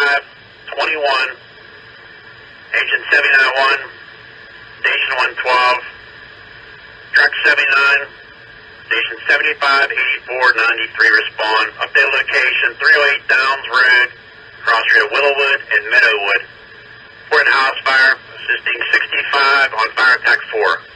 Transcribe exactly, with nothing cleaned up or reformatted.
five twenty-one, Agent seventy-nine one, Station one twelve, Truck seventy-nine, Station seventy-five eighty-four ninety-three respond. Update location three oh eight Downs Road, cross street of Willowwood and Meadowwood. Port house fire, assisting sixty-five on fire attack four.